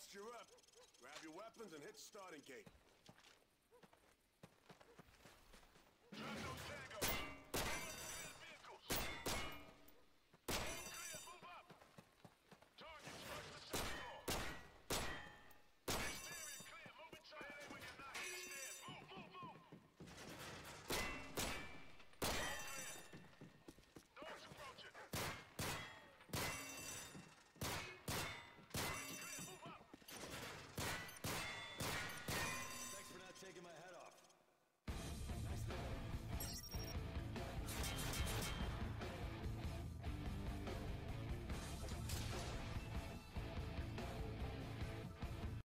Posture up. Grab your weapons and hit the starting gate.